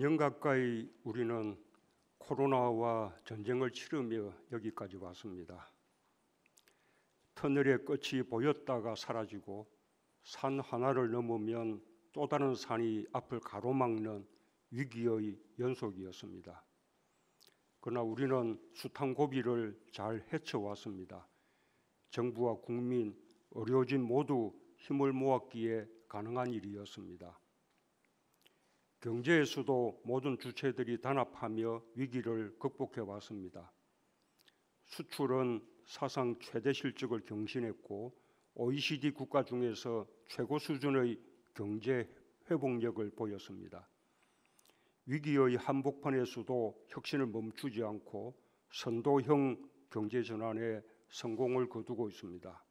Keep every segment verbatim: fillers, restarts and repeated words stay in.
일 년 가까이 우리는 코로나와 전쟁을 치르며 여기까지 왔습니다. 터널의 끝이 보였다가 사라지고 산 하나를 넘으면 또 다른 산이 앞을 가로막는 위기의 연속이었습니다. 그러나 우리는 숱한 고비를 잘 헤쳐왔습니다. 정부와 국민, 의료진 모두 힘을 모았기에 가능한 일이었습니다. 경제에서도 모든 주체들이 단합하며 위기를 극복해 왔습니다. 수출은 사상 최대 실적을 경신했고 오이시디 국가 중에서 최고 수준의 경제 회복력을 보였습니다. 위기의 한복판에서도 혁신을 멈추지 않고 선도형 경제 전환에 성공을 거두고 있습니다.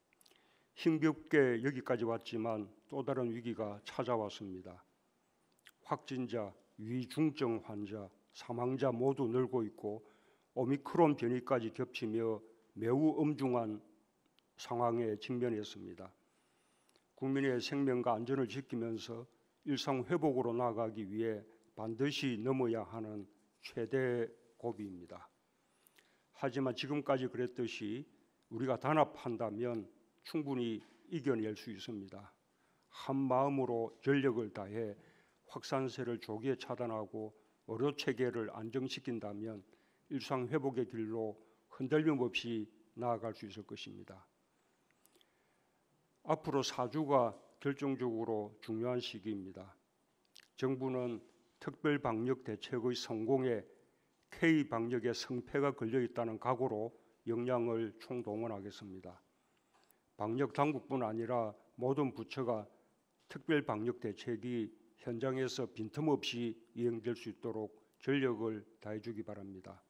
힘겹게 여기까지 왔지만 또 다른 위기가 찾아왔습니다. 확진자, 위중증 환자, 사망자 모두 늘고 있고 오미크론 변이까지 겹치며 매우 엄중한 상황에 직면했습니다. 국민의 생명과 안전을 지키면서 일상 회복으로 나아가기 위해 반드시 넘어야 하는 최대 고비입니다. 하지만 지금까지 그랬듯이 우리가 단합한다면 충분히 이겨낼 수 있습니다. 한 마음으로 전력을 다해 확산세를 조기에 차단하고 의료 체계를 안정시킨다면 일상 회복의 길로 흔들림 없이 나아갈 수 있을 것입니다. 앞으로 사 주가 결정적으로 중요한 시기입니다. 정부는 특별 방역 대책의 성공에 K 방역의 성패가 걸려 있다는 각오로 역량을 총동원하겠습니다. 방역 당국뿐 아니라 모든 부처가 특별 방역 대책이 현장에서 빈틈없이 이행될 수 있도록 전력을 다해주기 바랍니다.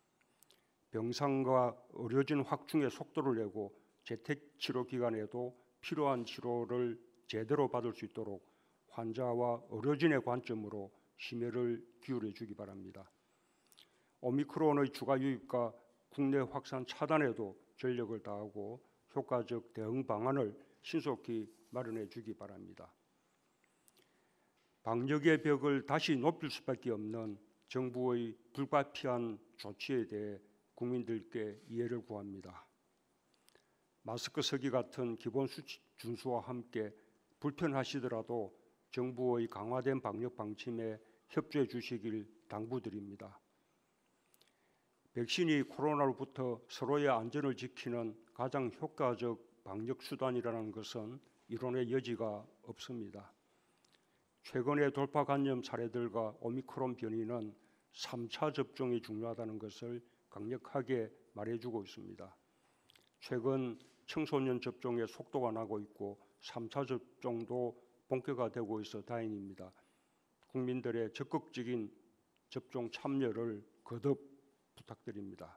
병상과 의료진 확충의 속도를 내고 재택 치료 기간에도 필요한 치료를 제대로 받을 수 있도록 환자와 의료진의 관점으로 심혈을 기울여 주기 바랍니다. 오미크론의 추가 유입과 국내 확산 차단에도 전력을 다하고 효과적 대응 방안을 신속히 마련해 주기 바랍니다. 방역의 벽을 다시 높일 수밖에 없는 정부의 불가피한 조치에 대해 국민들께 이해를 구합니다. 마스크 쓰기 같은 기본 수치 준수와 함께 불편하시더라도 정부의 강화된 방역 방침에 협조해 주시길 당부드립니다. 백신이 코로나로부터 서로의 안전을 지키는 가장 효과적 방역 수단이라는 것은 이론의 여지가 없습니다. 최근의 돌파 감염 사례들과 오미크론 변이는 삼 차 접종이 중요하다는 것을 강력하게 말해주고 있습니다. 최근 청소년 접종의 속도가 나고 있고 삼 차 접종도 본격화되고 있어 다행입니다. 국민들의 적극적인 접종 참여를 거듭 부탁드립니다.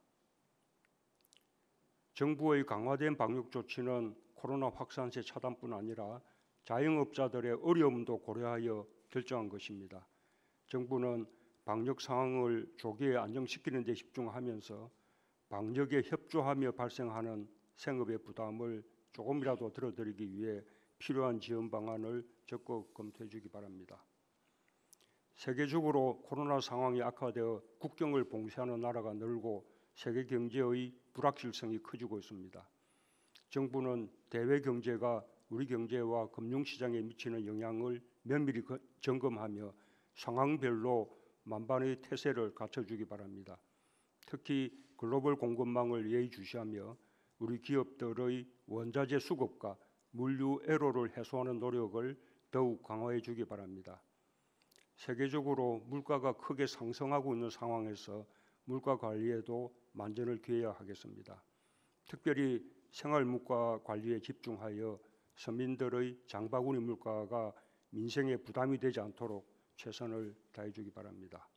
정부의 강화된 방역 조치는 코로나 확산세 차단뿐 아니라 자영업자들의 어려움도 고려하여 결정한 것입니다. 정부는 방역 상황을 조기에 안정시키는 데 집중하면서 방역에 협조하며 발생하는 생업의 부담을 조금이라도 덜어드리기 위해 필요한 지원 방안을 적극 검토해 주기 바랍니다. 세계적으로 코로나 상황이 악화되어 국경을 봉쇄하는 나라가 늘고 세계 경제의 불확실성이 커지고 있습니다. 정부는 대외 경제가 우리 경제와 금융시장에 미치는 영향을 면밀히 점검하며 상황별로 만반의 태세를 갖춰주기 바랍니다. 특히 글로벌 공급망을 예의주시하며 우리 기업들의 원자재 수급과 물류 애로를 해소하는 노력을 더욱 강화해 주기 바랍니다. 세계적으로 물가가 크게 상승하고 있는 상황에서 물가 관리에도 만전을 기해야 하겠습니다. 특별히 생활물가 관리에 집중하여 서민들의 장바구니 물가가 민생에 부담이 되지 않도록 최선을 다해 주기 바랍니다.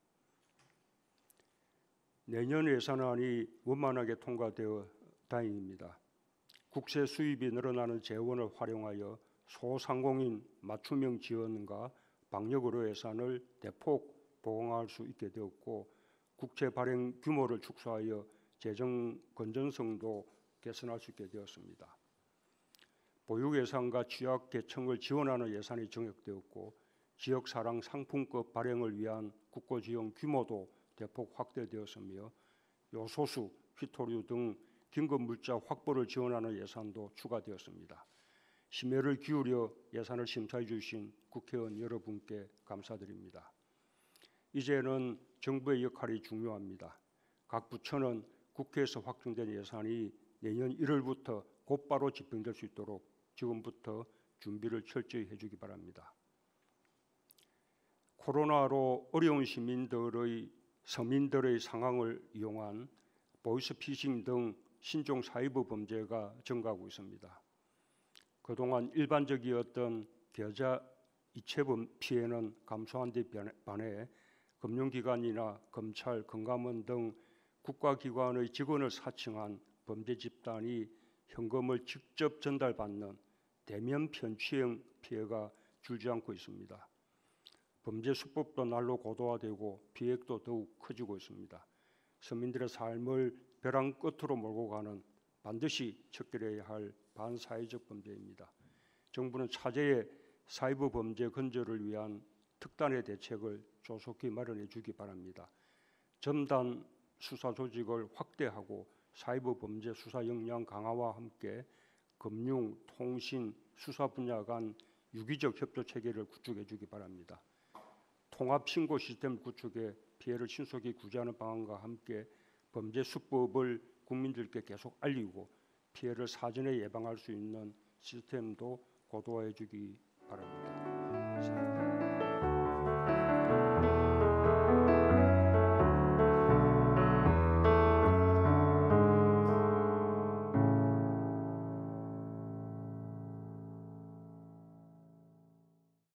내년 예산안이 원만하게 통과되어 다행입니다. 국세 수입이 늘어나는 재원을 활용하여 소상공인 맞춤형 지원과 방역 의료 예산을 대폭 보강할 수 있게 되었고 국채 발행 규모를 축소하여 재정 건전성도 개선할 수 있게 되었습니다. 보육 예산과 취약계층을 지원하는 예산이 정액되었고 지역사랑 상품법 발행을 위한 국고 지원 규모도 대폭 확대되었으며 요소수, 휘토류 등 긴급 물자 확보를 지원하는 예산도 추가되었습니다. 심혈을 기울여 예산을 심사해 주신 국회의원 여러분께 감사드립니다. 이제는 정부의 역할이 중요합니다. 각 부처는 국회에서 확정된 예산이 내년 일월부터 곧바로 집행될 수 있도록 지금부터 준비를 철저히 해주기 바랍니다. 코로나로 어려운 시민들의 서민들의 상황을 이용한 보이스피싱 등 신종 사이버 범죄가 증가하고 있습니다. 그동안 일반적이었던 계좌 이체범 피해는 감소한 데 반해 금융기관이나 검찰, 금감원 등 국가기관의 직원을 사칭한 범죄 집단이 현금을 직접 전달받는 대면 편취형 피해가 줄지 않고 있습니다. 범죄 수법도 날로 고도화되고 비핵도 더욱 커지고 있습니다. 서민들의 삶을 벼랑 끝으로 몰고 가는 반드시 척결해야 할 반사회적 범죄입니다. 정부는 차제의 사이버 범죄 근절을 위한 특단의 대책을 조속히 마련해 주기 바랍니다. 첨단 수사 조직을 확대하고 사이버 범죄 수사 역량 강화와 함께 금융, 통신, 수사 분야 간 유기적 협조 체계를 구축해 주기 바랍니다. 통합 신고 시스템 구축에 피해를 신속히 구제하는 방안과 함께 범죄 수법을 국민들께 계속 알리고 피해를 사전에 예방할 수 있는 시스템도 고도화해 주기 바랍니다.